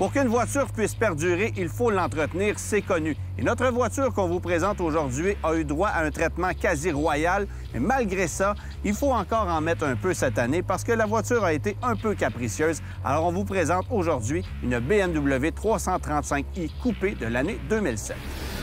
Pour qu'une voiture puisse perdurer, il faut l'entretenir, c'est connu. Et notre voiture qu'on vous présente aujourd'hui a eu droit à un traitement quasi royal, mais malgré ça, il faut encore en mettre un peu cette année parce que la voiture a été un peu capricieuse. Alors, on vous présente aujourd'hui une BMW 335i coupée de l'année 2007.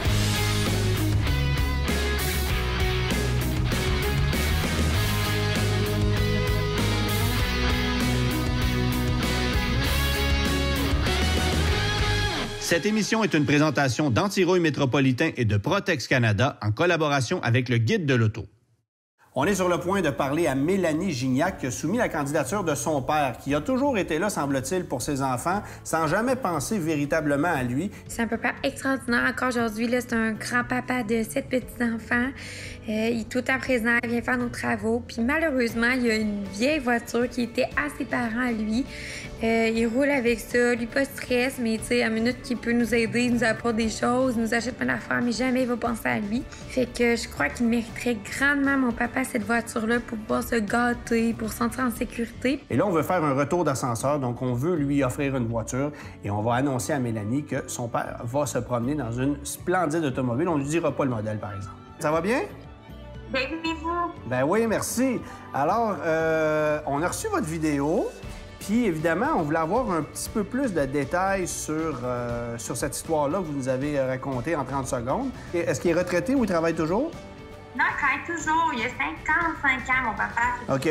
Cette émission est une présentation d'Antirouille Métropolitain et de Protex Canada en collaboration avec le Guide de l'auto. On est sur le point de parler à Mélanie Gignac qui a soumis la candidature de son père, qui a toujours été là, semble-t-il, pour ses enfants, sans jamais penser véritablement à lui. C'est un papa extraordinaire encore aujourd'hui. C'est un grand-papa de 7 petits-enfants. Il est tout le temps présent, il vient faire nos travaux. Puis malheureusement, il y a une vieille voiture qui était à ses parents à lui. Il roule avec ça, lui pas de stress, mais tu sais, à minute qu'il peut nous aider, il nous apporte des choses, il nous achète plein d'affaires, mais jamais il va penser à lui. Fait que je crois qu'il mériterait grandement, mon papa, cette voiture-là pour pouvoir se gâter, pour se sentir en sécurité. Et là, on veut faire un retour d'ascenseur, donc on veut lui offrir une voiture et on va annoncer à Mélanie que son père va se promener dans une splendide automobile. On ne lui dira pas le modèle, par exemple. Ça va bien? Bien, vous? Ben oui, merci. Alors, on a reçu votre vidéo. Puis, évidemment, on voulait avoir un petit peu plus de détails sur cette histoire-là que vous nous avez racontée en 30 secondes. Est-ce qu'il est retraité ou il travaille toujours? Non, il travaille toujours. Il a 55 ans, mon papa. OK.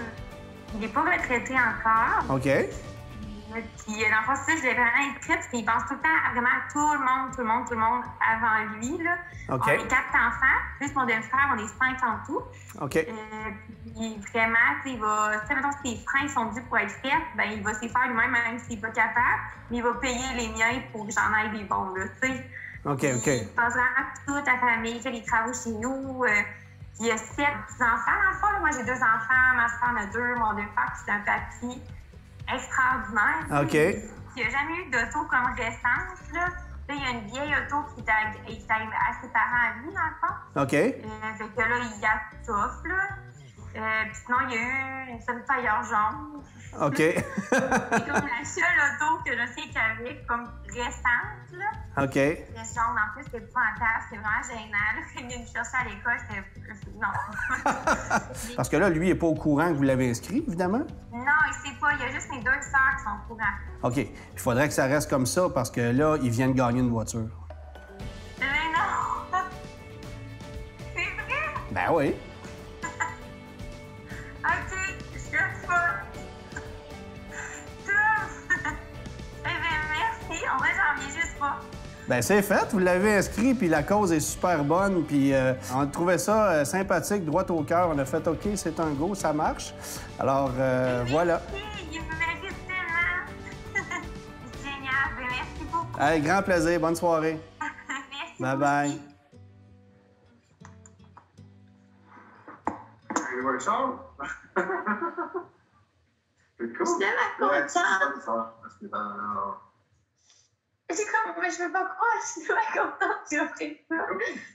Il n'est pas retraité encore. OK. Puis, dans le fond, ça, je l'ai vraiment écrit, puis il pense tout le temps à vraiment tout le monde avant lui, là. OK. On est 4 enfants, plus mon demi-frère, on est 5 en tout. OK. Puis vraiment, il va, tu sais, mettons, si les freins sont dus pour être faits, ben il va s'y faire lui-même, même s'il n'est pas capable, mais il va payer les miens pour que j'en aille des bons, là, tu sais. OK. Il pense vraiment à toute la famille, il fait des travaux chez nous. Il y a 7 petits-enfants, dans le fond, là. Moi, j'ai 2 enfants, ma soeur en a 2, mon demi-frère, puis c'est un papy extraordinaire. OK. Il n'y a jamais eu d'auto comme récente, là. Là, il y a une vieille auto qui est à ses parents à lui, dans le fond. OK. Fait que là, il y a tout, là. Puis sinon, il y a eu une Sunfire jaune. OK. C'est comme la seule auto que je sais qu'il y avait comme récente, là. OK. Le jaune, en plus, c'était pas en terre, c'était vraiment gênant. Là, il venait me chercher à l'école, c'était... Non. Parce que là, lui, il n'est pas au courant que vous l'avez inscrit, évidemment? Non, il sait pas. Il y a juste mes 2 sœurs qui sont au courant. OK. Il faudrait que ça reste comme ça parce que là, il vient de gagner une voiture. Mais non! C'est vrai? Ben oui. OK, je sais pas. Tom! Eh bien, merci. En vrai, j'en reviens juste pas. Ben c'est fait, vous l'avez inscrit, puis la cause est super bonne, puis on trouvait ça sympathique, droit au cœur. On a fait OK, c'est un go, ça marche. Alors, voilà. Il me mérite tellement. C'est génial. Ben, merci beaucoup. Avec grand plaisir, bonne soirée. Merci. Bye-bye. Je suis tellement contente. C'est comme, mais je veux pas croire, je suis tellement contente. Tu as pris ça.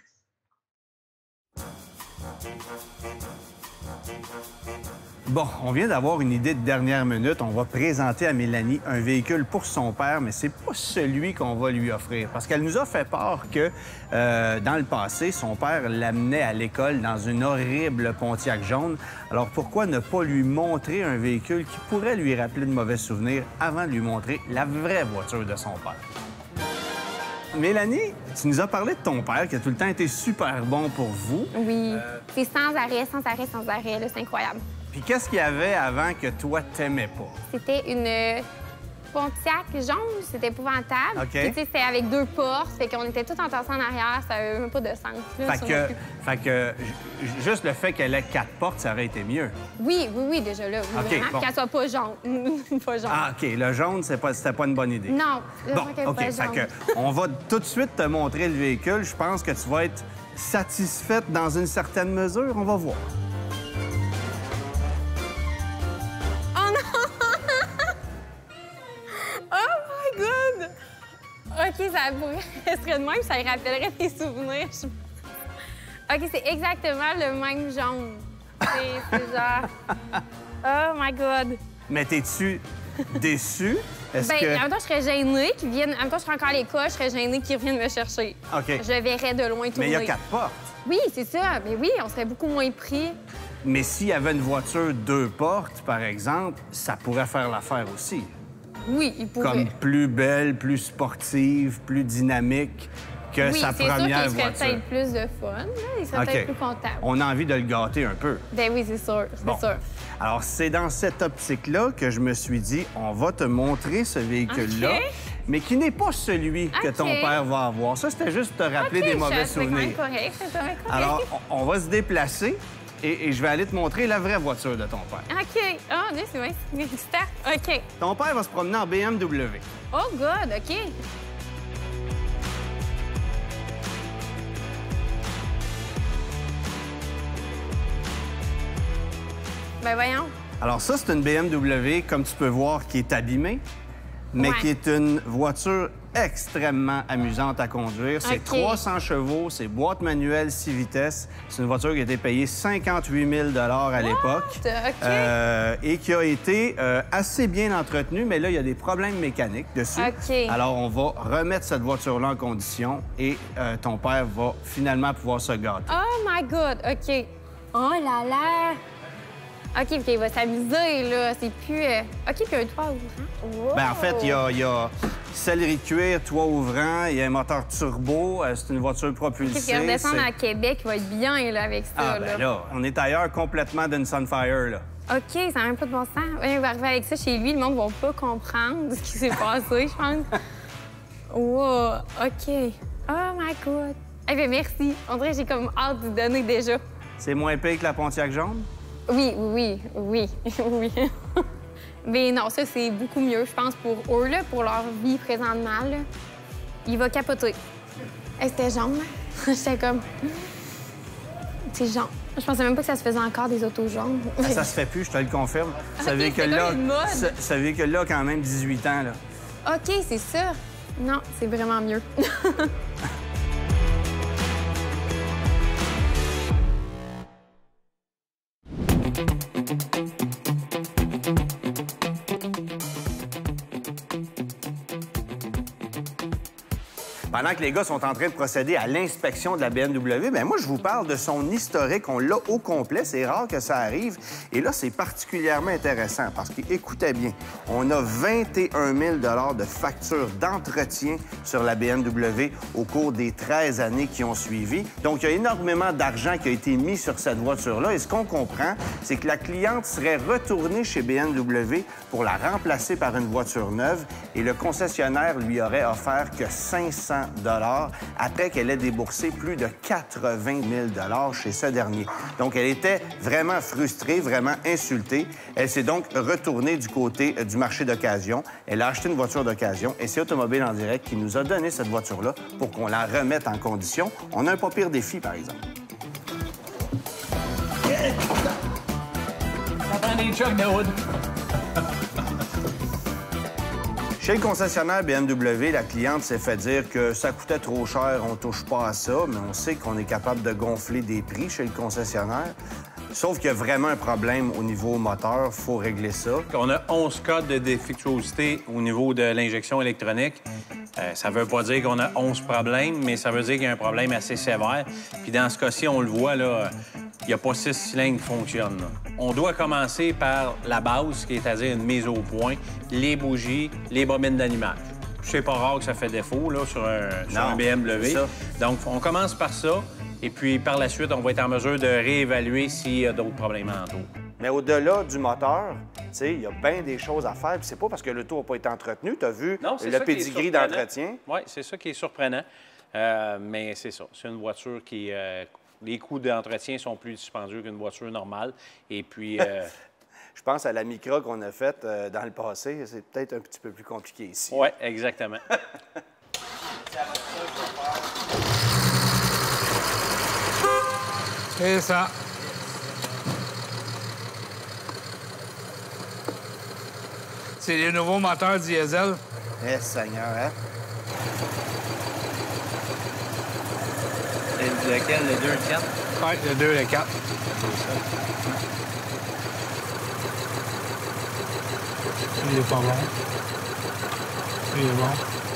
Bon, on vient d'avoir une idée de dernière minute. On va présenter à Mélanie un véhicule pour son père, mais c'est pas celui qu'on va lui offrir. Parce qu'elle nous a fait part que, dans le passé, son père l'amenait à l'école dans une horrible Pontiac jaune. Alors, pourquoi ne pas lui montrer un véhicule qui pourrait lui rappeler de mauvais souvenirs avant de lui montrer la vraie voiture de son père? Mélanie, tu nous as parlé de ton père qui a tout le temps été super bon pour vous. Oui, c'est sans arrêt, là, c'est incroyable. Puis qu'est-ce qu'il y avait avant que toi, t'aimais pas? C'était une Pontiac jaune, c'était épouvantable. OK. Puis, tu sais, c'était avec 2 portes, fait qu'on était tout entassés en arrière, ça avait même pas de sens. Là, Fait que juste le fait qu'elle ait 4 portes, ça aurait été mieux. Oui, déjà là. Oui, OK, vraiment, bon. qu'elle soit pas jaune. Pas jaune. Ah, OK. Le jaune, c'était pas une bonne idée. Non, Bon, qu'elle OK. soit Fait jaune. que on va tout de suite te montrer le véhicule. Je pense que tu vas être satisfaite dans une certaine mesure. On va voir. Oh non! Oh my God! OK, ça pourrait de même, ça lui rappellerait des souvenirs. OK, c'est exactement le même jaune. C'est genre... Oh my God! Mais t'es-tu déçu Est-ce Ben, que... en même temps, je serais gênée qu'ils viennent. En même temps, je serais encore à l'école, je serais gênée qu'ils reviennent me chercher. OK. Je le verrais de loin tourner. Mais il y a 4 portes. Oui, c'est ça. Mais oui, on serait beaucoup moins pris. Mais s'il y avait une voiture 2 portes, par exemple, ça pourrait faire l'affaire aussi. Oui, il pourrait. Comme plus belle, plus sportive, plus dynamique que oui, sa première c'est sûr qu'il voiture. serait peut-être plus de fun. Là. Il serait OK. peut-être plus content. On a envie de le gâter un peu. Ben oui, c'est sûr. C'est Bon. sûr. Alors, c'est dans cette optique-là que je me suis dit, on va te montrer ce véhicule-là, OK. mais qui n'est pas celui que ton OK. père va avoir. Ça, c'était juste te rappeler des mauvais souvenirs. C'est correct, c'est correct. Alors, on va se déplacer et je vais aller te montrer la vraie voiture de ton père. OK. Oh, Dieu, c'est bien excitant. OK. Ton père va se promener en BMW. Oh, God, OK. Ben voyons. Alors ça, c'est une BMW, comme tu peux voir, qui est abîmée, mais Ouais. qui est une voiture extrêmement amusante à conduire. C'est OK. 300 chevaux, c'est boîte manuelle 6 vitesses. C'est une voiture qui a été payée 58 000 à l'époque OK. et qui a été assez bien entretenue, mais là, il y a des problèmes mécaniques dessus. OK. Alors, on va remettre cette voiture-là en condition et ton père va finalement pouvoir se gâter. Oh my God, OK. Oh là là. OK, puis il va s'amuser, là. C'est plus... OK, puis un toit ouvrant. Wow. Ben, en fait, il y a sellerie de cuir, toit ouvrant, il y a un moteur turbo, c'est une voiture propulsée. OK, puis redescendre c'est- à Québec, il va être bien, là, avec ça, Ah, ben là, on est ailleurs complètement d'une Sunfire, là. OK, ça n'a même pas de bon sens. Ouais, il va arriver avec ça chez lui, le monde ne va pas comprendre ce qui s'est passé, je pense. Wow, OK. Oh my God. Eh bien, merci. On dirait que j'ai comme hâte de donner déjà. C'est moins pire que la Pontiac jaune? Oui, oui, oui, oui. Mais non, ça, c'est beaucoup mieux, je pense, pour eux, là, pour leur vie présentement. Là. Il va capoter. Hey, c'était jaune, hein? J'étais comme... C'est jaune. Je pensais même pas que ça se faisait encore, des autos jaunes. Ah, ça se fait plus, je te le confirme. Ce OK, véhicule-là, c'est comme une mode. ce véhicule-là a quand même 18 ans, là. OK, c'est ça. Non, c'est vraiment mieux. Pendant que les gars sont en train de procéder à l'inspection de la BMW, bien, moi, je vous parle de son historique. On l'a au complet. C'est rare que ça arrive. Et là, c'est particulièrement intéressant parce qu'écoutez bien, on a 21 000 de factures d'entretien sur la BMW au cours des 13 années qui ont suivi. Donc, il y a énormément d'argent qui a été mis sur cette voiture-là. Et ce qu'on comprend, c'est que la cliente serait retournée chez BMW pour la remplacer par une voiture neuve et le concessionnaire lui aurait offert que 500 après qu'elle ait déboursé plus de 80 000 chez ce dernier. Donc, elle était vraiment frustrée, vraiment insultée. Elle s'est donc retournée du côté du marché d'occasion. Elle a acheté une voiture d'occasion et c'est Automobile en direct qui nous a donné cette voiture-là pour qu'on la remette en condition. On a un pas pire défi, par exemple. Ça prend des chocs de hood. Chez le concessionnaire BMW, la cliente s'est fait dire que ça coûtait trop cher, on touche pas à ça, mais on sait qu'on est capable de gonfler des prix chez le concessionnaire. Sauf qu'il y a vraiment un problème au niveau moteur, faut régler ça. On a 11 codes de défectuosité au niveau de l'injection électronique. Ça veut pas dire qu'on a 11 problèmes, mais ça veut dire qu'il y a un problème assez sévère. Puis dans ce cas-ci, on le voit, là, il n'y a pas 6 cylindres qui fonctionnent. Là. On doit commencer par la base, qui est à dire une mise au point, les bougies, les bobines d'allumage. C'est pas rare que ça fait défaut là, sur un BMW. c'est ça. Donc, on commence par ça. Et puis, par la suite, on va être en mesure de réévaluer s'il y a d'autres problèmes en tout. Mais au-delà du moteur, tu sais, il y a bien des choses à faire. Puis c'est pas parce que l'auto n'a pas été entretenu. Tu as vu Non, c'est le ça qui est pédigree surprenant. d'entretien. Oui, c'est ça qui est surprenant. Mais c'est ça. C'est une voiture qui... les coûts d'entretien sont plus dispendieux qu'une voiture normale. Et puis... Je pense à la Micra qu'on a faite dans le passé. C'est peut-être un petit peu plus compliqué ici. oui, exactement. C'est ça. C'est les nouveaux moteurs diesel. Eh, Seigneur, hein? Lequel, le 2, le 4? Oui, le 2 et le 4. Il est pas bon. C'est bon.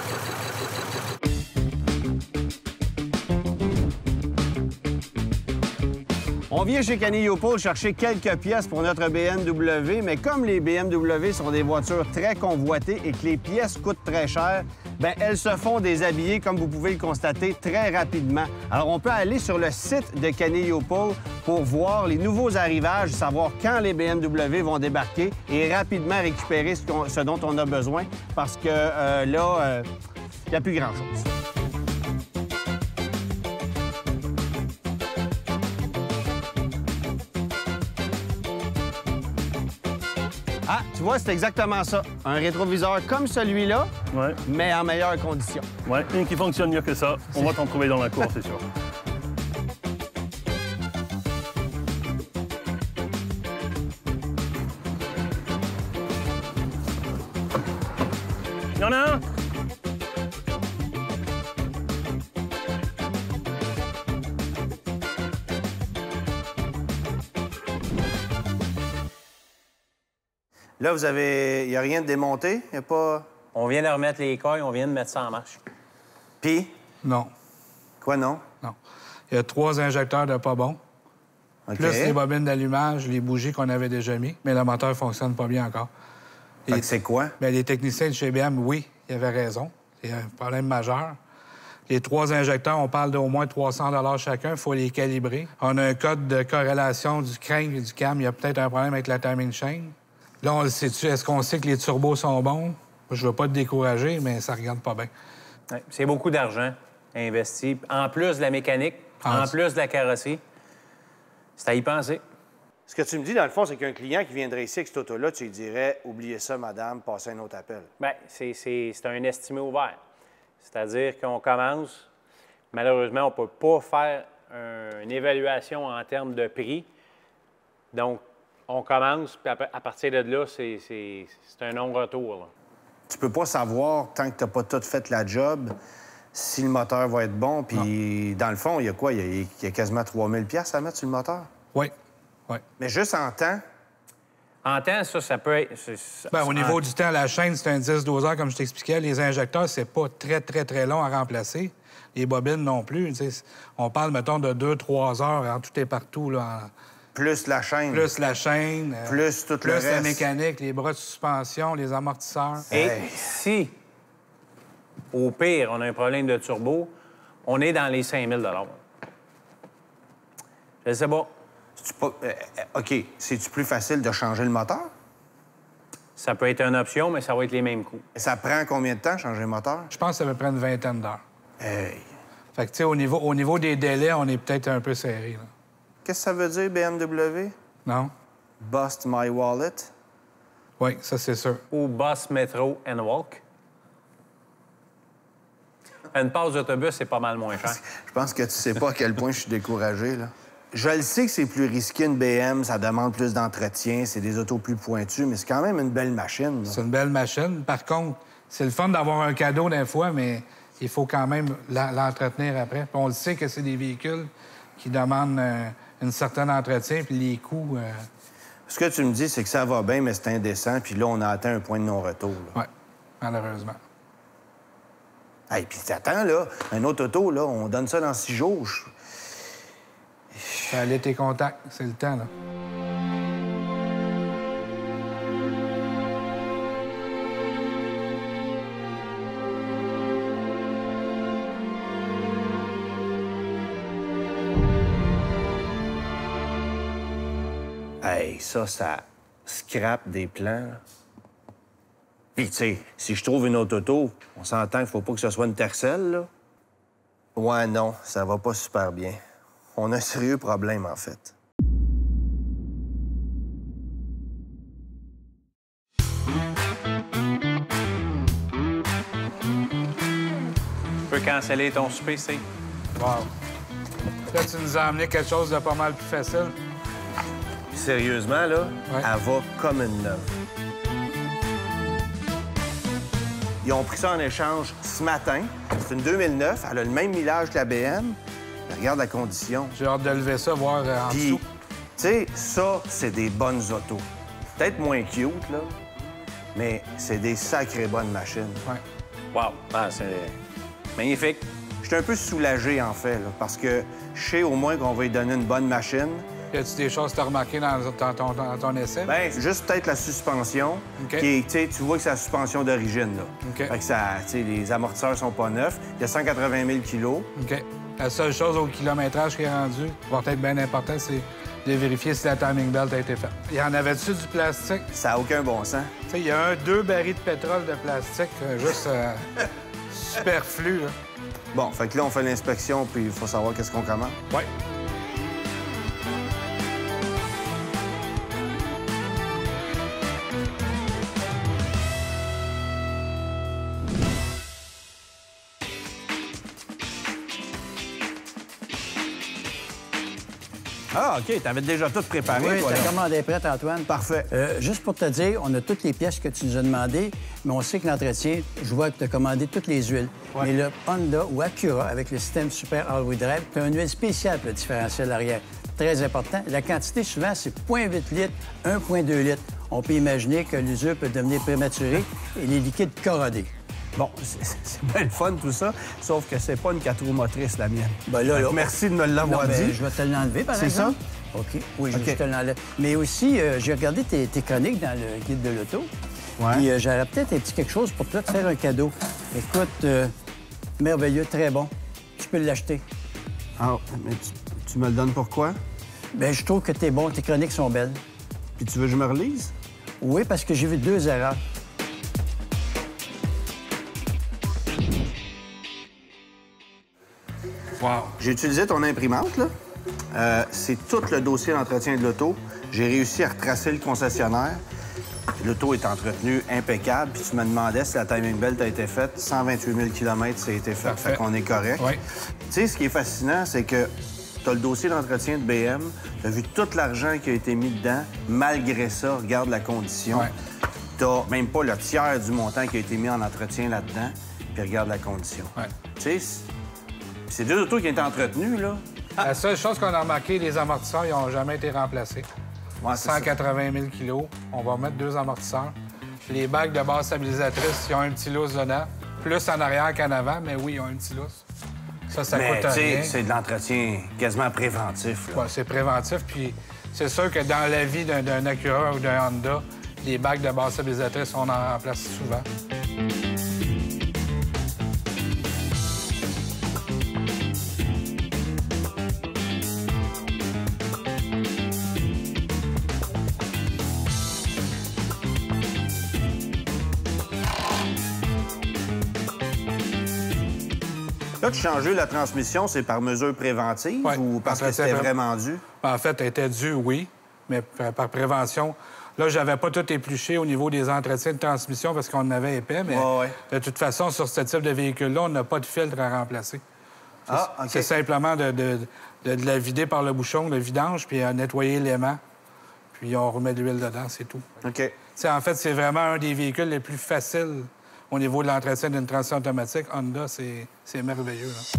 On vient chez Canillo Paul chercher quelques pièces pour notre BMW, mais comme les BMW sont des voitures très convoitées et que les pièces coûtent très cher, bien, elles se font déshabiller, comme vous pouvez le constater, très rapidement. Alors, on peut aller sur le site de Canillo Paul pour voir les nouveaux arrivages, savoir quand les BMW vont débarquer et rapidement récupérer ce dont on a besoin, parce que là, il n'y a plus grand-chose. Ah, tu vois, c'est exactement ça. Un rétroviseur comme celui-là, Ouais. mais en meilleures conditions. Ouais, une qui fonctionne mieux que ça. On va t'en trouver dans la cour, c'est sûr. Il y en a un! Là, vous avez... Il n'y a rien de démonté? Il n'y a pas... On vient de remettre les coils, on vient de mettre ça en marche. Puis? Non, Quoi, non? non. Il y a 3 injecteurs de pas bons, OK. plus les bobines d'allumage, les bougies qu'on avait déjà mis, mais le moteur fonctionne pas bien encore. Fait que c'est quoi? Bien, les techniciens de chez BM, oui, ils avaient raison. C'est un problème majeur. Les 3 injecteurs, on parle d'au moins 300 chacun. Il faut les calibrer. On a un code de corrélation du crank et du cam. Il y a peut-être un problème avec la timing chain. Là, on le sait-tu? Est-ce qu'on sait que les turbos sont bons? Je veux pas te décourager, mais ça regarde pas bien. Ouais, c'est beaucoup d'argent investi. En plus de la mécanique, Ah, en plus de la carrosserie. C'est à y penser. Ce que tu me dis, dans le fond, c'est qu'un client qui viendrait ici avec cette auto-là, tu lui dirais « Oubliez ça, madame, passez un autre appel. Bien, c'est un estimé ouvert. C'est-à-dire qu'on commence, malheureusement, on ne peut pas faire une évaluation en termes de prix. Donc, on commence, puis à partir de là, c'est un non-retour. Là. » Tu peux pas savoir, tant que tu n'as pas tout fait la job, si le moteur va être bon. Puis, dans le fond, il y a quoi? Il y a quasiment 3000 $ à mettre sur le moteur. Oui, oui. Mais juste en temps, En temps, ça peut être... Bien, au niveau du temps, la chaîne, c'est un 10-12 heures, comme je t'expliquais. Les injecteurs, c'est pas très long à remplacer. Les bobines non plus. Tu sais, on parle, mettons, de 2-3 heures en tout et partout, là, plus la chaîne. plus la chaîne, Plus tout le plus la reste. mécanique, les bras de suspension, les amortisseurs. Et Hey. si, au pire, on a un problème de turbo, on est dans les 5 000 Je sais pas. C'est-tu pas... OK, c'est-tu plus facile de changer le moteur? Ça peut être une option, mais ça va être les mêmes coûts. Ça prend combien de temps, changer le moteur? Je pense que ça va prendre une vingtaine d'heures. Hey. Fait que, tu sais, au niveau des délais, on est peut-être un peu serré, là. Qu'est-ce que ça veut dire, BMW? Non? Bust my wallet? Oui, ça, c'est sûr. Ou bus, métro and walk. Une passe d'autobus, c'est pas mal moins cher. Je pense que tu sais pas à quel point je suis découragé, là. Je le sais que c'est plus risqué une BM, ça demande plus d'entretien, c'est des autos plus pointues, mais c'est quand même une belle machine, là. C'est une belle machine. Par contre, c'est le fun d'avoir un cadeau d'un fois, mais il faut quand même l'entretenir après. Puis on le sait que c'est des véhicules qui demandent un certain entretien, puis les coûts... Ce que tu me dis, c'est que ça va bien, mais c'est indécent, puis là, on a atteint un point de non-retour, là. Oui, malheureusement. Hey, puis t'attends, là, un autre auto, là, on donne ça dans 6 jours. Fais aller tes contacts, c'est le temps, là. Hey, ça scrape des plans, là. Puis, tu sais, si je trouve une autre auto, on s'entend qu'il faut pas que ce soit une Tercel, là. Ouais, non, ça va pas super bien. On a un sérieux problème, en fait. Tu peux canceller ton souper, c'est. Wow. Là, tu nous as amené quelque chose de pas mal plus facile. Sérieusement, là, Ouais. elle va comme une neuve. Ils ont pris ça en échange ce matin. C'est une 2009, elle a le même millage que la BM. Mais regarde la condition. J'ai hâte de lever ça, voir en Puis, dessous. tu sais, ça, c'est des bonnes autos. Peut-être moins cute, là, mais c'est des sacrées bonnes machines. Ouais. Wow! Ah, c'est magnifique. Je suis un peu soulagé, en fait, là, parce que je sais au moins qu'on va lui donner une bonne machine. Y a-tu des choses que tu as remarquées dans ton essai? Bien, juste peut-être la suspension, OK. qui est, tu sais, tu vois que c'est la suspension d'origine, là. OK. Fait que ça, tu sais, les amortisseurs sont pas neufs. Il y a 180 000 kilos. OK. La seule chose au kilométrage qui est rendu, va être bien important, c'est de vérifier si la timing belt a été faite. Il y en avait-tu du plastique? Ça n'a aucun bon sens. Tu sais, il y a 2 barils de pétrole de plastique, juste superflu, là. Bon, fait que là, on fait l'inspection, puis il faut savoir qu'est-ce qu'on commande. Oui. Ah, OK, t'avais déjà tout préparé, Oui, toi, ta là. commande est prête, Antoine. Parfait. Juste pour te dire, on a toutes les pièces que tu nous as demandées, mais on sait que l'entretien, je vois que tu as commandé toutes les huiles. Ouais. Mais le Honda ou Acura, avec le système Super All-Wheel Drive, tu as une huile spéciale pour le différentiel arrière. Très important. La quantité, souvent, c'est 0,8 litres, 1,2 litres. On peut imaginer que l'usure peut devenir prématurée et les liquides corrodés. Bon, c'est bien le fun, tout ça, sauf que c'est pas une 4 roues motrices, la mienne. Ben là, Fait que là. merci de me l'avoir Non, ben, dit. je vais te l'enlever, par C'est exemple. OK. Oui, je OK. te l'enlève. Mais aussi, j'ai regardé tes chroniques dans le guide de l'auto. Ouais. Puis j'aurais peut-être un petit quelque chose pour toi te faire un cadeau. Écoute, merveilleux, très bon. Tu peux l'acheter. Ah, mais tu me le donnes pourquoi? Bien, je trouve que t'es bon, tes chroniques sont belles. Puis tu veux que je me relise? Oui, parce que j'ai vu 2 erreurs. Wow. J'ai utilisé ton imprimante, là. C'est tout le dossier d'entretien de l'auto. J'ai réussi à retracer le concessionnaire. L'auto est entretenue impeccable. Puis tu me demandais si la timing belt a été faite. 128 000 km, ça a été fait. Parfait. Fait qu'on est correct. Oui. Tu sais, ce qui est fascinant, c'est que tu as le dossier d'entretien de BM. Tu as vu tout l'argent qui a été mis dedans. Malgré ça, regarde la condition. Ouais. Tu n'as même pas le tiers du montant qui a été mis en entretien là-dedans. Puis regarde la condition. Ouais. Tu sais, c'est 2 autos qui ont été entretenues, là. La seule chose qu'on a remarqué, les amortisseurs, ils n'ont jamais été remplacés. Ouais, c'est ça. 180 000 kilos. On va mettre 2 amortisseurs. Les bagues de base stabilisatrice, ils ont un petit lousse dedans. Plus en arrière qu'en avant, mais oui, ils ont un petit lousse. Ça Mais coûte tu sais, rien. c'est de l'entretien quasiment préventif, là. Ouais, c'est préventif. Puis c'est sûr que dans la vie d'un Acura ou d'un Honda, les bagues de base stabilisatrice, on en remplace souvent. Là, tu changé la transmission, c'est par mesure préventive Ouais, ou parce que entretien c'était pré- vraiment dû? En fait, elle était due, oui, mais par prévention. Là, j'avais pas tout épluché au niveau des entretiens de transmission parce qu'on en avait épais, mais Ouais, ouais. de toute façon, sur ce type de véhicule-là, on n'a pas de filtre à remplacer. Ah, OK. C'est simplement de la vider par le bouchon, le vidange, puis à nettoyer l'aimant. Puis on remet de l'huile dedans, c'est tout. OK. T'sais, en fait, c'est vraiment un des véhicules les plus faciles au niveau de l'entretien d'une transmission automatique. Honda, c'est merveilleux, là.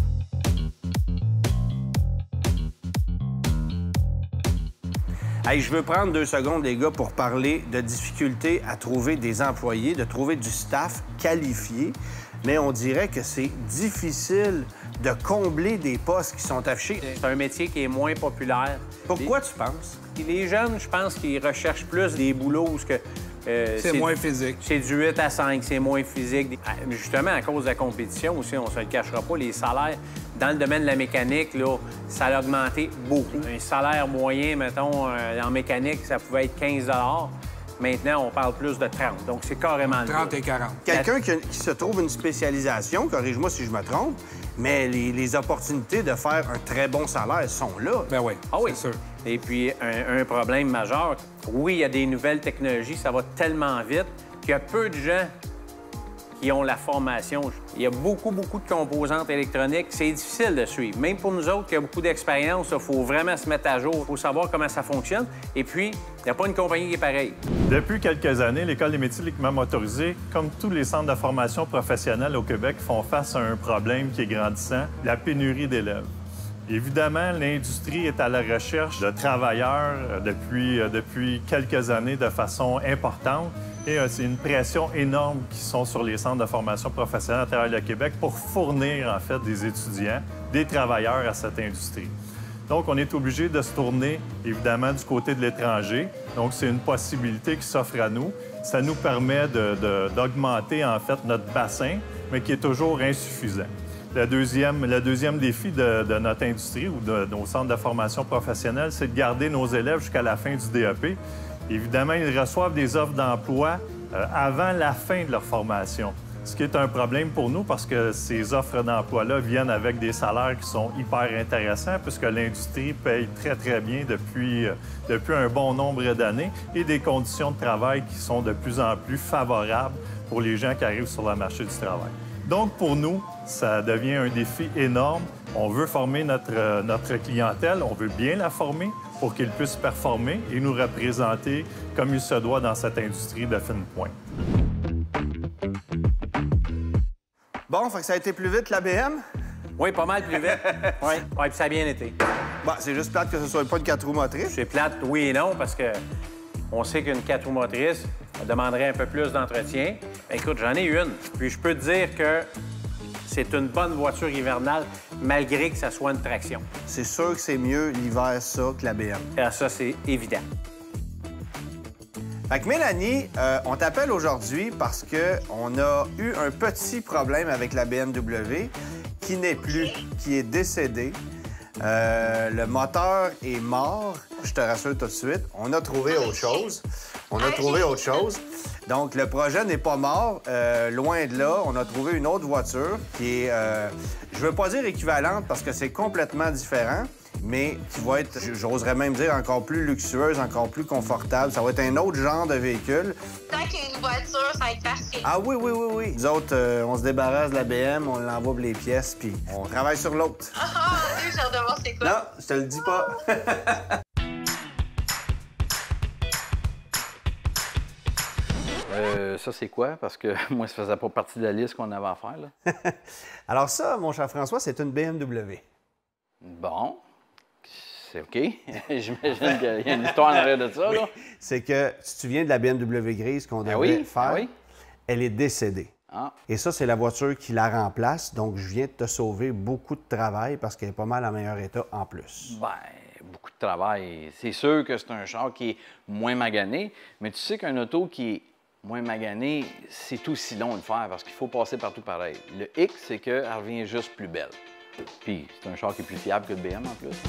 Hey, je veux prendre 2 secondes, les gars, pour parler de difficultés à trouver des employés, de trouver du staff qualifié. Mais on dirait que c'est difficile de combler des postes qui sont affichés. C'est un métier qui est moins populaire. Pourquoi tu penses? Les jeunes, je pense qu'ils recherchent plus des boulots où C'est moins physique. C'est du 8 à 5, c'est moins physique. Justement, à cause de la compétition aussi, on se le cachera pas, les salaires dans le domaine de la mécanique, là, ça a augmenté beaucoup. Un salaire moyen, mettons, en mécanique, ça pouvait être 15 $. Maintenant, on parle plus de 30. Donc, c'est carrément le 30 cas. et 40. Quelqu'un qui se trouve une spécialisation, corrige-moi si je me trompe, mais les opportunités de faire un très bon salaire sont là. Ben oui, Ah oui. c'est sûr. Et puis, un problème majeur, oui, il y a des nouvelles technologies, ça va tellement vite qu'il y a peu de gens qui ont la formation. Il y a beaucoup de composantes électroniques. C'est difficile de suivre. Même pour nous autres qui avons beaucoup d'expérience, il faut vraiment se mettre à jour. Il faut savoir comment ça fonctionne. Et puis, il n'y a pas une compagnie qui est pareille. Depuis quelques années, l'École des métiers de l'équipement motorisé, comme tous les centres de formation professionnelle au Québec, font face à un problème qui est grandissant, la pénurie d'élèves. Évidemment, l'industrie est à la recherche de travailleurs depuis quelques années de façon importante. Et c'est une pression énorme qui sont sur les centres de formation professionnelle à travers le Québec pour fournir, en fait, des étudiants, des travailleurs à cette industrie. Donc, on est obligé de se tourner, évidemment, du côté de l'étranger. Donc, c'est une possibilité qui s'offre à nous. Ça nous permet d'augmenter, en fait, notre bassin, mais qui est toujours insuffisant. Le deuxième défi de notre industrie ou de nos centres de formation professionnelle, c'est de garder nos élèves jusqu'à la fin du DEP. Évidemment, ils reçoivent des offres d'emploi avant la fin de leur formation, ce qui est un problème pour nous parce que ces offres d'emploi-là viennent avec des salaires qui sont hyper intéressants puisque l'industrie paye très, très bien depuis un bon nombre d'années et des conditions de travail qui sont de plus en plus favorables pour les gens qui arrivent sur le marché du travail. Donc, pour nous, ça devient un défi énorme. On veut former notre clientèle, on veut bien la former pour qu'ils puissent performer et nous représenter comme il se doit dans cette industrie de fine pointe. Bon, fait que ça a été plus vite, l'ABM? Oui, pas mal plus vite. Oui, puis ça a bien été. Bon, c'est juste plate que ce soit pas une 4 roues motrices. C'est plate, oui et non, parce que on sait qu'une 4 roues motrices demanderait un peu plus d'entretien. Écoute, j'en ai une. Puis je peux te dire que c'est une bonne voiture hivernale, malgré que ça soit une traction. C'est sûr que c'est mieux l'hiver, ça, que l'ABM. Ah, ça, c'est évident. Fait que Mélanie, on t'appelle aujourd'hui parce qu'on a eu un petit problème avec la BMW qui n'est plus, qui est décédée. Le moteur est mort. Je te rassure tout de suite. On a trouvé autre chose. Donc, le projet n'est pas mort. Loin de là, on a trouvé une autre voiture qui est, je veux pas dire équivalente parce que c'est complètement différent, mais qui va être, j'oserais même dire, encore plus luxueuse, encore plus confortable. Ça va être un autre genre de véhicule. Tant qu'il y a une voiture, ça va être parfait. Ah oui, oui, oui, oui. Nous autres, on se débarrasse de la BM, on l'envoie pour les pièces, puis on travaille sur l'autre. Ah, j'ai hâte de voir c'est quoi. Non, je te le dis pas. Ça, c'est quoi? Parce que moi, ça faisait pas partie de la liste qu'on avait à faire, là. Alors ça, mon cher François, c'est une BMW. Bon. C'est OK. J'imagine qu'il y a une histoire en arrière de ça, oui. là. C'est que, tu te souviens de la BMW grise qu'on devait faire? Oui. Elle est décédée. Ah. Et ça, c'est la voiture qui la remplace. Donc, je viens de te sauver beaucoup de travail parce qu'elle est pas mal en meilleur état en plus. Bien, beaucoup de travail. C'est sûr que c'est un char qui est moins magané, mais tu sais qu'un auto qui est moins magané, c'est aussi long de le faire parce qu'il faut passer partout pareil. Le X, c'est qu'elle revient juste plus belle. Puis, c'est un char qui est plus fiable que le BM en plus.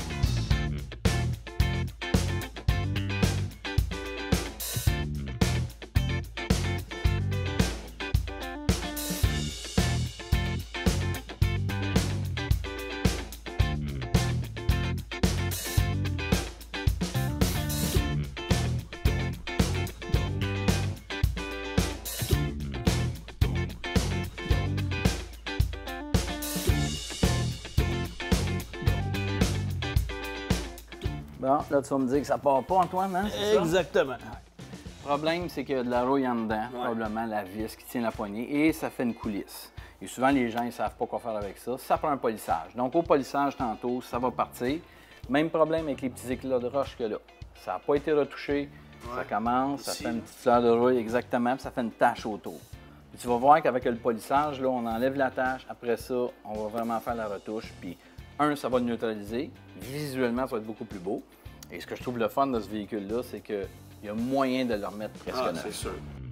Bon, là, tu vas me dire que ça part pas, Antoine, hein? Exactement. Le problème, c'est qu'il y a de la rouille en dedans, probablement la vis qui tient la poignée, et ça fait une coulisse. Et souvent, les gens, ils savent pas quoi faire avec ça. Ça prend un polissage. Donc, au polissage, tantôt, ça va partir. Même problème avec les petits éclats de roche que là. Ça n'a pas été retouché. Ça commence, ça fait une petite fleur de rouille, exactement, puis ça fait une tache autour. Puis tu vas voir qu'avec le polissage, là, on enlève la tache. Après ça, on va vraiment faire la retouche. Puis, ça va le neutraliser. Visuellement, ça va être beaucoup plus beau. Et ce que je trouve le fun de ce véhicule-là, c'est qu'il y a moyen de le remettre presque neuf. C'est sûr.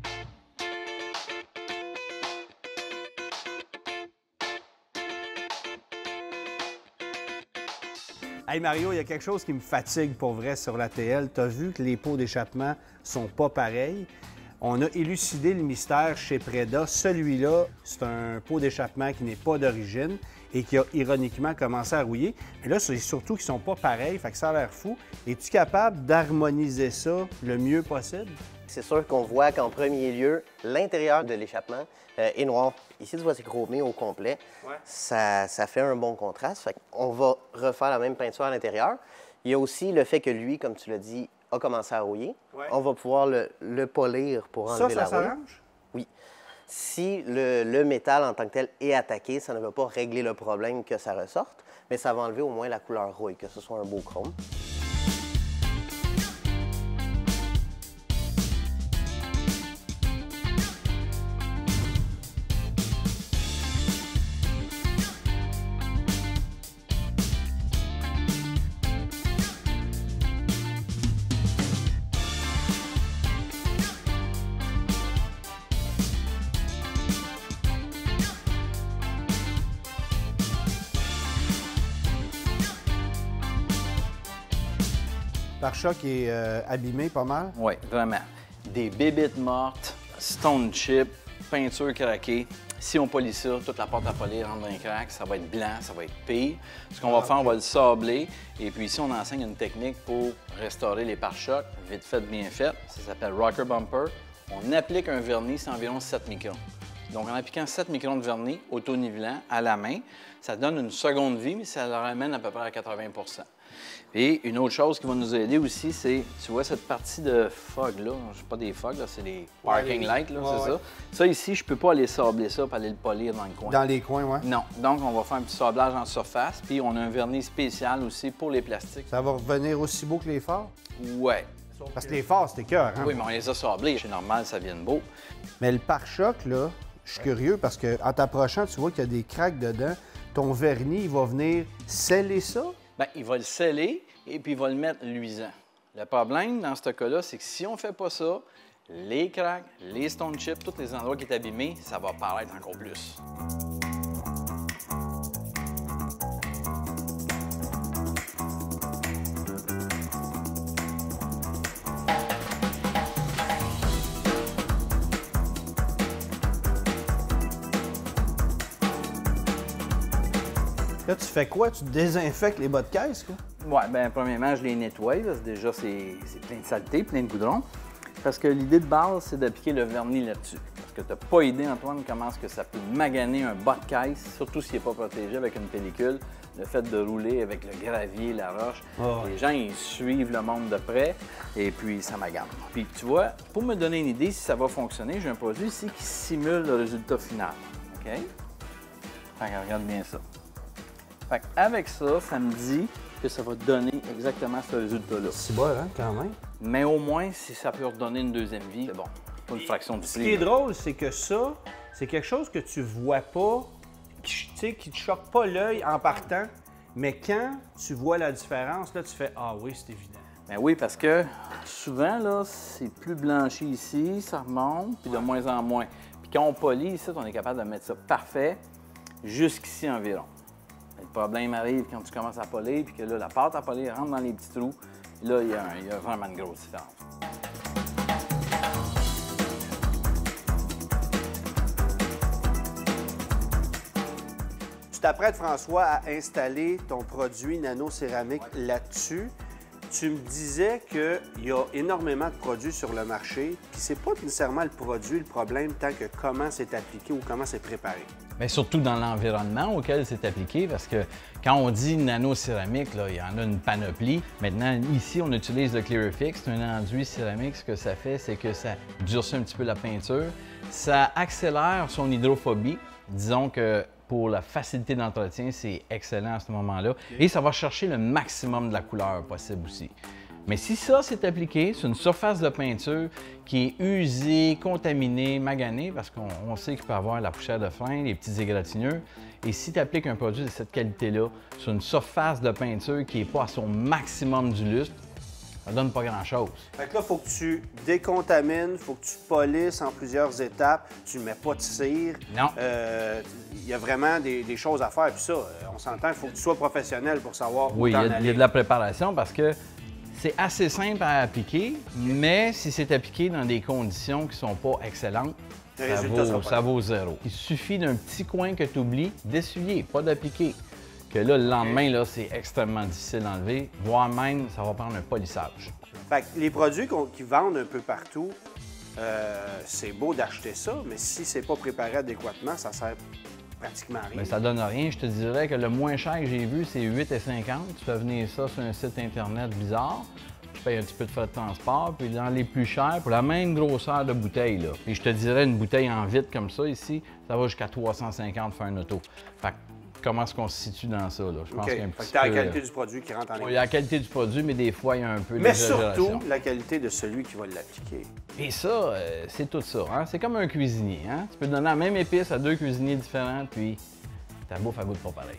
Hey Mario, il y a quelque chose qui me fatigue pour vrai sur la TL. Tu as vu que les pots d'échappement sont pas pareils. On a élucidé le mystère chez Preda. Celui-là, c'est un pot d'échappement qui n'est pas d'origine et qui a ironiquement commencé à rouiller. Mais là, c'est surtout qu'ils sont pas pareils, fait que ça a l'air fou. Es-tu capable d'harmoniser ça le mieux possible? C'est sûr qu'on voit qu'en premier lieu, l'intérieur de l'échappement est noir. Ici, tu vois, c'est chromé au complet. Ouais. Ça fait un bon contraste. Fait qu'on va refaire la même peinture à l'intérieur. Il y a aussi le fait que lui, comme tu l'as dit, a commencé à rouiller. Ouais. On va pouvoir le polir pour enlever la rouille. Ça s'arrange? Oui. Si le métal en tant que tel est attaqué, ça ne va pas régler le problème que ça ressorte, mais ça va enlever au moins la couleur rouille, que ce soit un beau chrome. pare-choc est abîmé pas mal. Oui, vraiment. Des bébites mortes, stone chip, peinture craquée. Si on polie ça, toute la pâte à polir rentre dans les cracks, ça va être blanc, ça va être pire. Ce qu'on va faire, on va le sabler. Et puis ici, on enseigne une technique pour restaurer les pare-chocs, vite fait, bien fait. Ça s'appelle Rocker Bumper. On applique un vernis, c'est environ 7 microns. Donc, en appliquant 7 microns de vernis auto-nivelant à la main, ça donne une seconde vie, mais ça le ramène à peu près à 80 %. Et une autre chose qui va nous aider aussi, c'est, tu vois cette partie de fog là, c'est pas des fogs, c'est des parking lights, là, c'est ça. Ça ici, je peux pas aller sabler ça pour aller le polir dans le coin. Dans les coins, oui. Non. Donc, on va faire un petit sablage en surface, puis on a un vernis spécial aussi pour les plastiques. Ça va revenir aussi beau que les phares? Ouais. Parce que les phares, c'était cœur, hein? Oui, mais on les a sablés. C'est normal, ça vienne beau. Mais le pare-choc, là, je suis curieux parce qu'en t'approchant, tu vois qu'il y a des craques dedans. Ton vernis, il va venir sceller ça? Bien, il va le sceller et puis il va le mettre luisant. Le problème dans ce cas-là, c'est que si on ne fait pas ça, les cracks, les stone chips, tous les endroits qui sont abîmés, ça va paraître encore plus. Là, tu fais quoi? Tu désinfectes les bas de caisse, quoi? Oui, bien, premièrement, je les nettoie. Déjà, c'est plein de saleté, plein de goudron. Parce que l'idée de base, c'est d'appliquer le vernis là-dessus. Parce que tu n'as pas idée, Antoine, comment est-ce que ça peut maganer un bas de caisse, surtout s'il n'est pas protégé avec une pellicule. Le fait de rouler avec le gravier, la roche, les gens, ils suivent le monde de près et puis ça magane. Puis tu vois, pour me donner une idée si ça va fonctionner, j'ai un produit ici qui simule le résultat final. OK? Fait que regarde bien ça. Fait avec ça, ça me dit que ça va donner exactement ce résultat-là. C'est bon, hein, quand même. Mais au moins, si ça peut redonner une deuxième vie, c'est bon. Pas une fraction du prix. Ce qui est drôle, c'est que ça, c'est quelque chose que tu vois pas, qui te choque pas l'œil en partant, mais quand tu vois la différence, là, tu fais « Ah oui, c'est évident ». Ben oui, parce que souvent, là, c'est plus blanchi ici, ça remonte, puis de moins en moins. Puis quand on polit ici, on est capable de mettre ça parfait jusqu'ici environ. Le problème arrive quand tu commences à polir, puis que là, la pâte à polir rentre dans les petits trous. Là, il y a vraiment une grosse différence. Tu t'apprêtes, François, à installer ton produit nano-céramique là-dessus. Tu me disais qu'il y a énormément de produits sur le marché, puis c'est pas nécessairement le produit le problème, tant que comment c'est appliqué ou comment c'est préparé. Bien, surtout dans l'environnement auquel c'est appliqué, parce que quand on dit nano-céramique, là, il y en a une panoplie. Maintenant, ici, on utilise le Clearfix, c'est un enduit céramique. Ce que ça fait, c'est que ça durcit un petit peu la peinture. Ça accélère son hydrophobie. Disons que pour la facilité d'entretien, c'est excellent à ce moment-là. Et ça va chercher le maximum de la couleur possible aussi. Mais si ça, c'est appliqué sur une surface de peinture qui est usée, contaminée, maganée, parce qu'on sait qu'il peut y avoir la poussière de frein, les petits égratignures, et si tu appliques un produit de cette qualité-là sur une surface de peinture qui n'est pas à son maximum du lustre, ça donne pas grand-chose. Fait que là, il faut que tu décontamines, il faut que tu polisses en plusieurs étapes, tu ne mets pas de cire. Non. Il y a vraiment des choses à faire. Puis ça, on s'entend, il faut que tu sois professionnel pour savoir où oui, t'en il y a aller. de la préparation parce que c'est assez simple à appliquer, mais si c'est appliqué dans des conditions qui ne sont pas excellentes, ça vaut zéro. Il suffit d'un petit coin que tu oublies d'essuyer, pas d'appliquer. Que là, le lendemain, là, c'est extrêmement difficile d'enlever, voire même, ça va prendre un polissage. Fait que les produits qui vendent un peu partout, c'est beau d'acheter ça, mais si c'est pas préparé adéquatement, ça sert pratiquement à rien. Mais ça donne rien. Je te dirais que le moins cher que j'ai vu, c'est 8,50 $. Tu fais venir ça sur un site Internet bizarre. Tu payes un petit peu de frais de transport. Puis dans les plus chers, pour la même grosseur de bouteille, là. Puis je te dirais, une bouteille en vitre comme ça, ici, ça va jusqu'à 350 faire un auto. Fait que comment est-ce qu'on se situe dans ça, là? Je pense qu'il y a un petit peu... la qualité du produit qui rentre en ligne. Il y a la qualité du produit, mais des fois, il y a un peu mais d'exagération. surtout, la qualité de celui qui va l'appliquer. Et ça, c'est tout ça. Hein? C'est comme un cuisinier. Hein? Tu peux donner la même épice à 2 cuisiniers différents, puis ta bouffe, elle goûte pas pareil.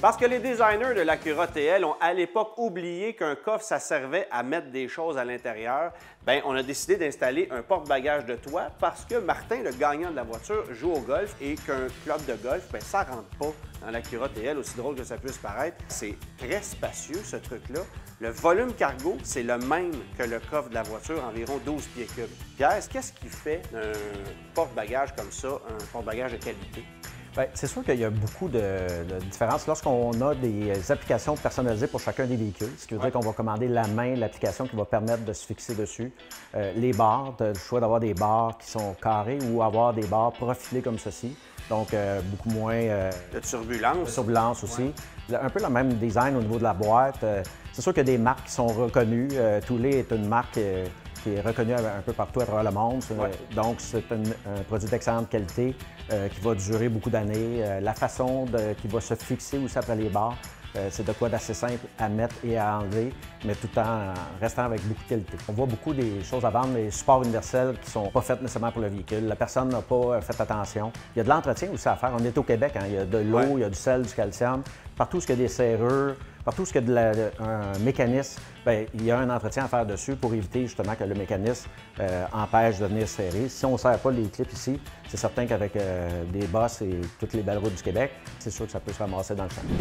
Parce que les designers de l'Acura TL ont à l'époque oublié qu'un coffre, ça servait à mettre des choses à l'intérieur, bien, on a décidé d'installer un porte-bagages de toit parce que Martin, le gagnant de la voiture, joue au golf et qu'un club de golf, bien, ça rentre pas dans l'Acura TL, aussi drôle que ça puisse paraître. C'est très spacieux, ce truc-là. Le volume cargo, c'est le même que le coffre de la voiture, environ 12 pieds cubes. Pierre, qu'est-ce qui fait un porte-bagages comme ça, un porte-bagages de qualité? Bien, c'est sûr qu'il y a beaucoup de différences. Lorsqu'on a des applications personnalisées pour chacun des véhicules, ce qui veut dire qu'on va commander la main l'application qui va permettre de se fixer dessus. Les barres, tu as le choix d'avoir des barres qui sont carrées ou avoir des barres profilées comme ceci. Donc, beaucoup moins... de turbulence. De turbulence aussi. Ouais. Un peu le même design au niveau de la boîte. C'est sûr qu'il y a des marques qui sont reconnues. Thule est une marque qui est reconnue un peu partout à travers le monde. Ouais. Donc, c'est un produit d'excellente qualité qui va durer beaucoup d'années. La façon qui va se fixer aussi après les barres, c'est de quoi d'assez simple à mettre et à enlever, mais tout en restant avec beaucoup de qualité. On voit beaucoup des choses à vendre, des supports universels qui ne sont pas faits nécessairement pour le véhicule. La personne n'a pas fait attention. Il y a de l'entretien aussi à faire. On est au Québec, hein? Il y a de l'eau, il y a du sel, du calcium. Partout où il y a des serrures, partout où il y a un mécanisme, bien, il y a un entretien à faire dessus pour éviter justement que le mécanisme empêche de venir serrer. Si on ne serre pas les clips ici, c'est certain qu'avec des bosses et toutes les belles routes du Québec, c'est sûr que ça peut se ramasser dans le champ.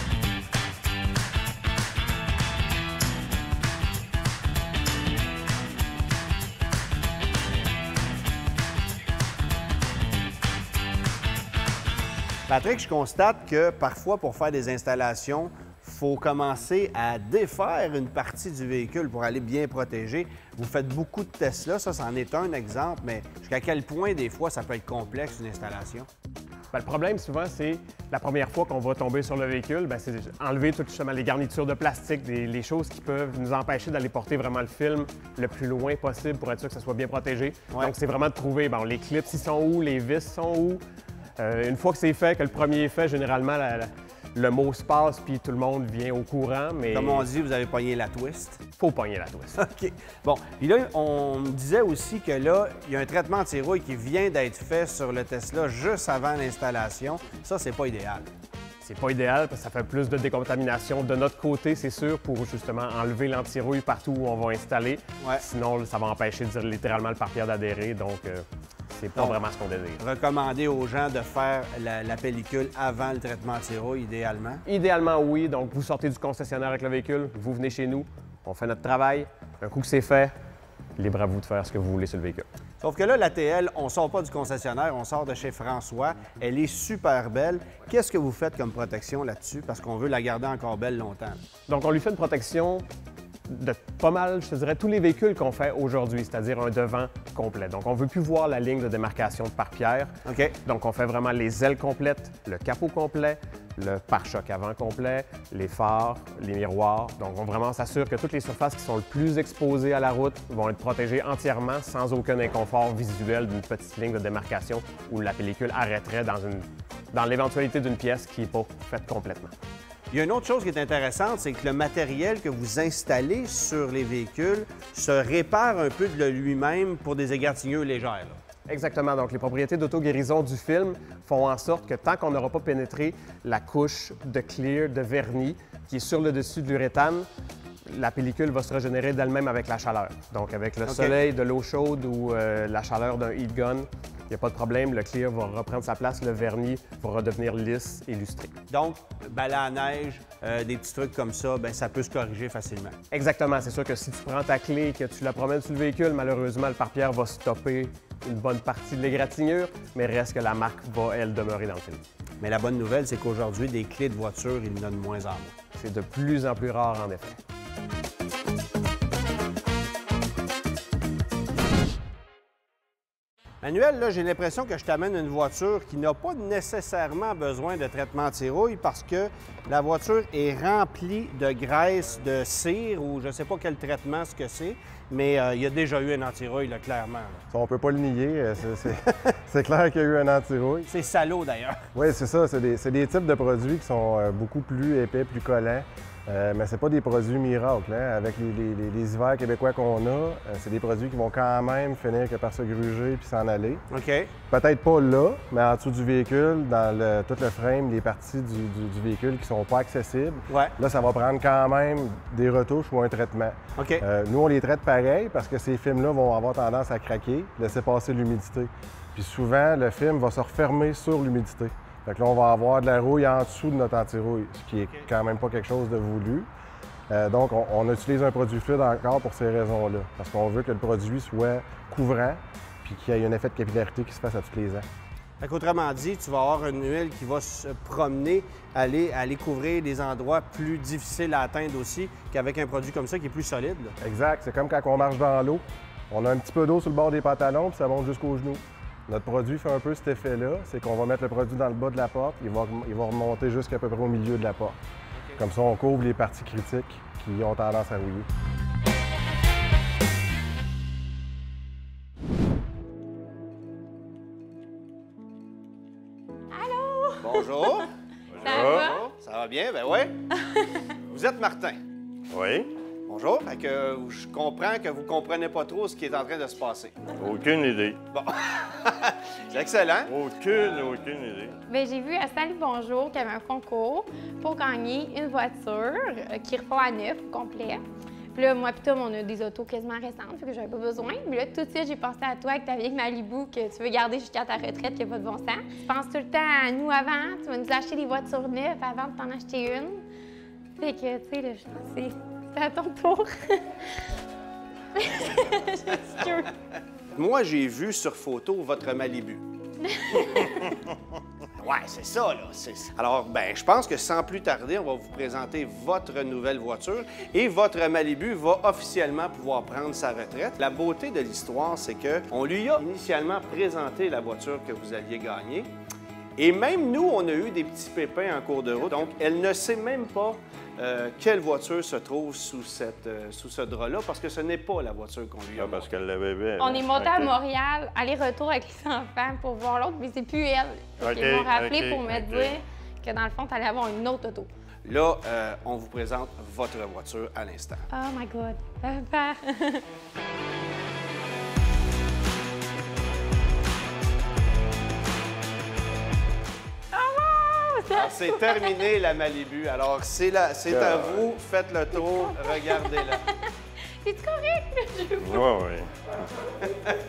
Patrick, je constate que parfois, pour faire des installations, il faut commencer à défaire une partie du véhicule pour aller bien protéger. Vous faites beaucoup de tests là, ça, c'en est un exemple, mais jusqu'à quel point, des fois, ça peut être complexe, une installation? Bien, le problème, souvent, c'est la première fois qu'on va tomber sur le véhicule, c'est enlever toutes justement les garnitures de plastique, les choses qui peuvent nous empêcher d'aller porter vraiment le film le plus loin possible pour être sûr que ça soit bien protégé. Ouais. Donc, c'est vraiment de trouver, les clips, ils sont où, les vis sont où. Une fois que c'est fait, que le premier est fait, généralement, le mot se passe puis tout le monde vient au courant, mais... Comme on dit, vous avez pogné la twist. Faut pogner la twist. OK. Bon, puis là, on me disait aussi que là, il y a un traitement anti-rouille qui vient d'être fait sur le Tesla juste avant l'installation. Ça, c'est pas idéal. C'est pas idéal parce que ça fait plus de décontamination de notre côté, c'est sûr, pour justement enlever l'anti-rouille partout où on va installer. Ouais. Sinon, ça va empêcher littéralement le pare-pierre d'adhérer, donc... c'est pas vraiment ce qu'on désire. Recommander aux gens de faire la pellicule avant le traitement anti-rouille, idéalement? Idéalement, oui. Donc, vous sortez du concessionnaire avec le véhicule, vous venez chez nous, on fait notre travail. Un coup que c'est fait, libre à vous de faire ce que vous voulez sur le véhicule. Sauf que là, la TL, on ne sort pas du concessionnaire, on sort de chez François. Elle est super belle. Qu'est-ce que vous faites comme protection là-dessus? Parce qu'on veut la garder encore belle longtemps. Donc, on lui fait une protection de pas mal, je te dirais, tous les véhicules qu'on fait aujourd'hui, c'est-à-dire un devant complet. Donc, on ne veut plus voir la ligne de démarcation de pare-pierre. OK. Donc, on fait vraiment les ailes complètes, le capot complet, le pare-choc avant complet, les phares, les miroirs. Donc, on vraiment s'assure que toutes les surfaces qui sont le plus exposées à la route vont être protégées entièrement sans aucun inconfort visuel d'une petite ligne de démarcation où la pellicule arrêterait dans l'éventualité d'une pièce qui n'est pas faite complètement. Il y a une autre chose qui est intéressante, c'est que le matériel que vous installez sur les véhicules se répare un peu de lui-même pour des égratignures légères. Là. Exactement. Donc, les propriétés d'auto-guérison du film font en sorte que tant qu'on n'aura pas pénétré la couche de clear, de vernis, qui est sur le dessus de l'uréthane, la pellicule va se régénérer d'elle-même avec la chaleur. Donc, avec le soleil, de l'eau chaude ou la chaleur d'un heat gun, il n'y a pas de problème, le clear va reprendre sa place, le vernis va redevenir lisse et lustré. Donc, balai à neige, des petits trucs comme ça, bien, ça peut se corriger facilement. Exactement. C'est sûr que si tu prends ta clé et que tu la promènes sur le véhicule, malheureusement, le pare-pierre va stopper une bonne partie de l'égratignure, mais reste que la marque va, elle, demeurer dans le film. Mais la bonne nouvelle, c'est qu'aujourd'hui, des clés de voiture, il y en a de moins en moins. C'est de plus en plus rare, en effet. Manuel, là, j'ai l'impression que je t'amène une voiture qui n'a pas nécessairement besoin de traitement anti-rouille parce que la voiture est remplie de graisse de cire ou je ne sais pas quel traitement ce que c'est. mais il y a déjà eu un anti-rouille, là, clairement. Là. On peut pas le nier, c'est clair qu'il y a eu un anti-rouille. C'est salaud, d'ailleurs. Oui, c'est ça. C'est des types de produits qui sont beaucoup plus épais, plus collants. Mais c'est pas des produits miracles. Hein? Avec les hivers québécois qu'on a, c'est des produits qui vont quand même finir que par se gruger puis s'en aller. OK. Peut-être pas là, mais en dessous du véhicule, dans tout le frame, les parties du véhicule qui sont pas accessibles. Ouais. Là, ça va prendre quand même des retouches ou un traitement. OK. Nous, on les traite pareil parce que ces films-là vont avoir tendance à craquer, laisser passer l'humidité. Puis souvent, le film va se refermer sur l'humidité. Fait que là, on va avoir de la rouille en dessous de notre anti-rouille, ce qui est quand même pas quelque chose de voulu. Donc, on utilise un produit fluide encore pour ces raisons-là, parce qu'on veut que le produit soit couvrant puis qu'il y ait un effet de capillarité qui se fasse à tous les ans. Fait qu'autrement dit, tu vas avoir une huile qui va se promener, aller couvrir des endroits plus difficiles à atteindre aussi qu'avec un produit comme ça qui est plus solide. Là. Exact. C'est comme quand on marche dans l'eau. On a un petit peu d'eau sur le bord des pantalons puis ça monte jusqu'aux genoux. Notre produit fait un peu cet effet-là, c'est qu'on va mettre le produit dans le bas de la porte, il va remonter jusqu'à peu près au milieu de la porte. Okay. Comme ça, on couvre les parties critiques qui ont tendance à rouiller. Allô? Bonjour. Ça va? Ça va bien? Ben oui. Vous êtes Martin. Oui. Bonjour. Fait que je comprends que vous ne comprenez pas trop ce qui est en train de se passer. Aucune idée. Bon. C'est excellent. Aucune idée. Bien, j'ai vu à Salut Bonjour qu'il y avait un concours pour gagner une voiture qui repart à neuf au complet. Puis là, moi et Tom, on a des autos quasiment récentes, fait que j'avais pas besoin. Mais là, tout de suite, j'ai pensé à toi avec ta vieille Malibu que tu veux garder jusqu'à ta retraite, qui n'a pas de bon sens. Tu penses tout le temps à nous avant, tu vas nous acheter des voitures neuves avant de t'en acheter une. Fait que, tu sais, là, je pense c'est à ton tour. J'excuse. Moi, j'ai vu sur photo votre Malibu. Ouais, c'est ça, là. Alors, ben, je pense que sans plus tarder, on va vous présenter votre nouvelle voiture et votre Malibu va officiellement pouvoir prendre sa retraite. La beauté de l'histoire, c'est qu'on lui a initialement présenté la voiture que vous alliez gagner. Et même nous, on a eu des petits pépins en cours de route. Donc, elle ne sait même pas quelle voiture se trouve sous ce drap-là, parce que ce n'est pas la voiture qu'on lui a. Parce qu'elle l'avait bien. On est monté à Montréal, aller-retour avec les enfants pour voir l'autre, mais c'est plus elle. Ils m'ont rappelé pour me dire que dans le fond, tu allais avoir une autre auto. Là, on vous présente votre voiture à l'instant. Oh my God. Papa. C'est terminé, la Malibu. Alors, c'est à vous. Faites le tour. Regardez-la. C'est correct? Oui.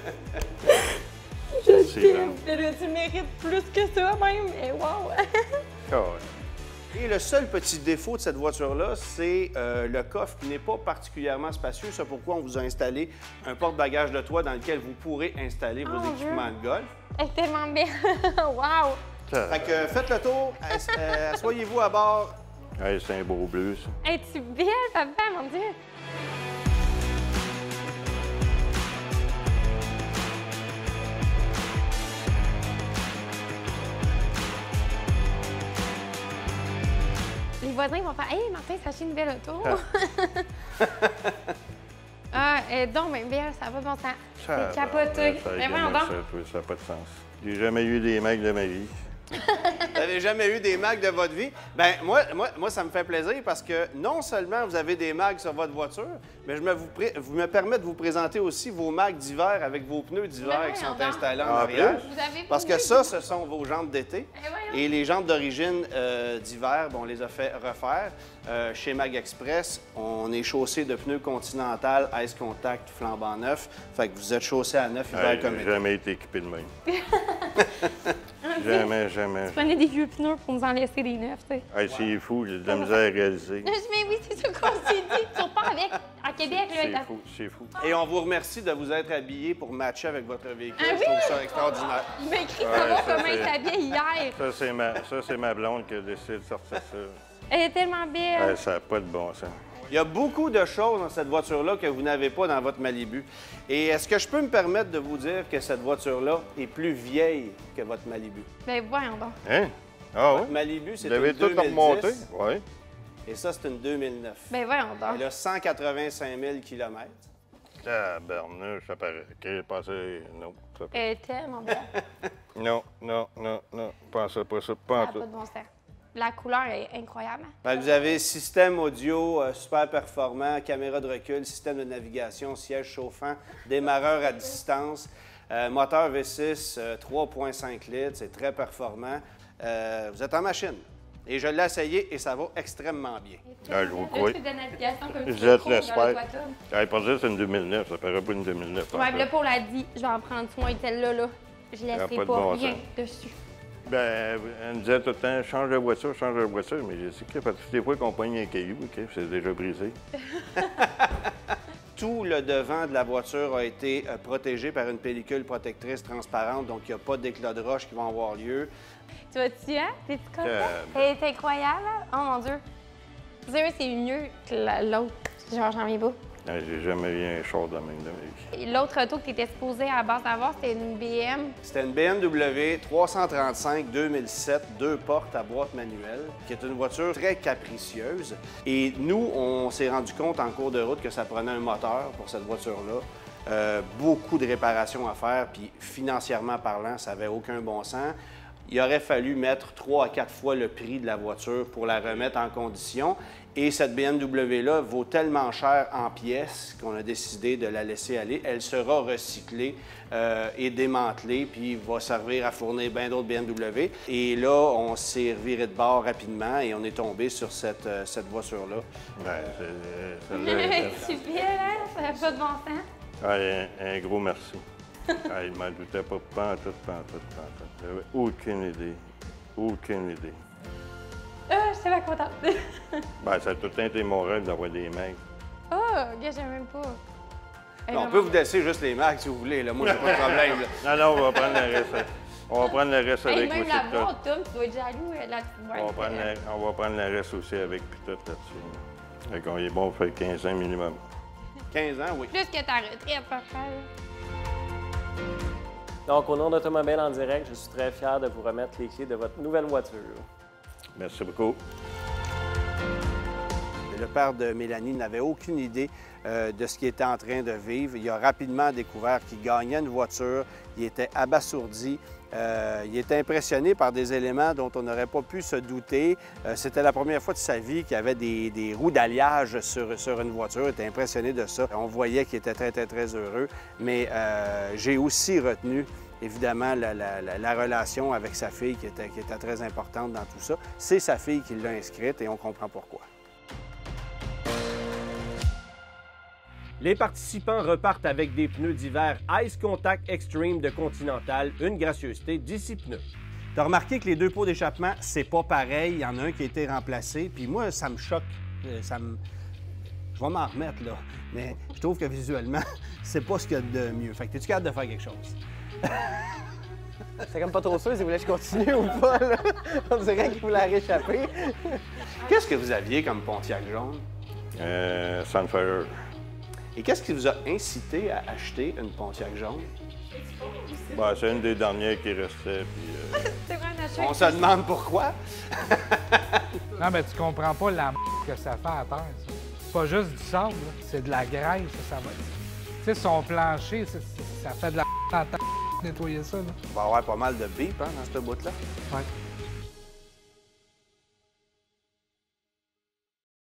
Je t'aime. Tu mérites plus que ça, même. Et wow! Et le seul petit défaut de cette voiture-là, c'est le coffre qui n'est pas particulièrement spacieux. C'est pourquoi on vous a installé un porte-bagages de toit dans lequel vous pourrez installer vos équipements de golf. Elle est tellement belle. Wow! Fait que faites le tour, asseyez-vous à bord. Hey, c'est un beau bleu, ça. Es-tu belle, papa, mon Dieu? Les voisins vont faire « Hey, Martin, s'est acheté une belle auto! » Ah, elle est donc bien belle, ça va de bon sens. C'est capoté. Mais voyons donc. Ça n'a pas de sens. J'ai jamais eu des mecs de ma vie. Vous n'avez jamais eu des mags de votre vie? Bien, moi, ça me fait plaisir parce que non seulement vous avez des mags sur votre voiture, mais vous me permettez de vous présenter aussi vos mags d'hiver avec vos pneus d'hiver qui sont installés en arrière. Parce que ça, ce sont vos jantes d'été. Et les jantes d'origine d'hiver, on les a fait refaire. Chez Mag Express, on est chaussé de pneus Continental, Ice Contact, flambant neuf. Fait que vous êtes chaussé à neuf hiver comme été. J'ai jamais été équipé de même. Jamais. Tu prenais des vieux pneus pour nous en laisser des neufs, tu sais. Hey, c'est fou, j'ai de la misère à réaliser. Mais oui, c'est ça qu'on s'est dit. Tu repars avec, à Québec, là. C'est fou. Et on vous remercie de vous être habillé pour matcher avec votre véhicule. Je trouve ça extraordinaire. Il m'a écrit savoir comment il s'habillait hier. Ça, c'est ma blonde qui a décidé de sortir ça. Elle est tellement belle. Ça n'a pas de bon sens. Il y a beaucoup de choses dans cette voiture-là que vous n'avez pas dans votre Malibu. Et est-ce que je peux me permettre de vous dire que cette voiture-là est plus vieille que votre Malibu? Bien, voyons donc. Hein? Ah oui? Votre Malibu, c'est une 2010. Vous l'avez tout remonté? Oui. Et ça, c'est une 2009. Bien, voyons donc. Elle a 185 000 km. Tabarnouche, ça paraît. OK, passez... Non. Ça... Elle est tellement belle. Non. Pas ça, pas ça, Ça pas n'a ça. pas de bon sens. La couleur est incroyable. Ben, vous avez système audio super performant, caméra de recul, système de navigation, siège chauffant, démarreur à distance, moteur V6 3,5 litres, c'est très performant. Vous êtes en machine. Et je l'ai essayé et ça va extrêmement bien. Ah, je vous crois. Le truc de navigation comme tu Je le te trouves dans l'espère. le Quatum. Hey, pas dire que c'est une 2009, ça paraît pas une 2009. Ouais, là, pour l'a dit, je vais en prendre soin, celle-là, là. Je a laisserai pas de pas bon rien sens. dessus. Ben, elle me disait tout le temps, change de voiture, mais je sais que parce que toutes les fois qu'on pogne un caillou, OK, c'est déjà brisé. Tout le devant de la voiture a été protégé par une pellicule protectrice transparente, donc il n'y a pas d'éclats de roche qui vont avoir lieu. Tu vois-tu, hein? T'es-tu content? C'est incroyable, hein? Oh mon Dieu! Sérieux, c'est mieux que l'autre. Genre, j'en viens pas. J'ai jamais vu un char de même de ma vie. L'autre auto que tu étais supposé à la base d'avoir, c'était une BM. C'était une BMW 335 2007, 2 portes à boîte manuelle, qui est une voiture très capricieuse. Et nous, on s'est rendu compte en cours de route que ça prenait un moteur pour cette voiture-là. Beaucoup de réparations à faire, puis financièrement parlant, ça n'avait aucun bon sens. Il aurait fallu mettre 3 à 4 fois le prix de la voiture pour la remettre en condition. Et cette BMW-là vaut tellement cher en pièces qu'on a décidé de la laisser aller. Elle sera recyclée et démantelée, puis va servir à fournir bien d'autres BMW. Et là, on s'est reviré de bord rapidement et on est tombé sur cette voiture-là. Tu belle, hein? Ça n'a pas de bon sens. Ouais, un gros merci. Il m'en doutait pas pantoute. J'avais aucune idée. Je suis pas contente. Ben, ça a tout le temps été mon rêve d'avoir des mecs. Oh, gars, j'aime même pas. On peut vous laisser juste les marques si vous voulez. Là. Moi, j'ai pas de problème. Là. Non, on va prendre le reste. On va prendre le reste avec même aussi. la boîte, Tom, tu dois être jaloux. La petite on va prendre le reste aussi avec puis tout là-dessus. Fait qu'on est bon pour faire 15 ans minimum. 15 ans, oui. Plus que ta retraite, papa. Donc, au nom d'Automobile en direct, je suis très fier de vous remettre les clés de votre nouvelle voiture. Merci beaucoup. Le père de Mélanie n'avait aucune idée de ce qu'il était en train de vivre. Il a rapidement découvert qu'il gagnait une voiture. Il était abasourdi. Il était impressionné par des éléments dont on n'aurait pas pu se douter. C'était la première fois de sa vie qu'il y avait des roues d'alliage sur une voiture. Il était impressionné de ça. On voyait qu'il était très heureux. Mais j'ai aussi retenu, évidemment, la relation avec sa fille qui était très importante dans tout ça. C'est sa fille qui l'a inscrite et on comprend pourquoi. Les participants repartent avec des pneus d'hiver Ice Contact Extreme de Continental, une gracieuseté d'ici pneus. Tu as remarqué que les deux pots d'échappement, c'est pas pareil. Il y en a un qui a été remplacé. Puis moi, ça me choque. Je vais m'en remettre, là. Mais je trouve que visuellement, c'est pas ce qu'il y a de mieux. Fait que es-tu capable de faire quelque chose? C'est comme pas trop sûr si vous voulez que je continue ou pas, là. On dirait qu'il voulait réchapper. Qu'est-ce que vous aviez comme Pontiac jaune? Sunfire. Et qu'est-ce qui vous a incité à acheter une Pontiac jaune? Ben, c'est une des dernières qui restait. Puis, C'est vrai, un achat. On se demande pourquoi. Non, mais tu comprends pas la que ça fait à terre, ça. C'est pas juste du sable, là. C'est de la graisse, ça va. Tu sais, son plancher, ça fait de la en terre nettoyer ça, là. Il va y avoir pas mal de bip hein, dans ce bout-là. Ouais.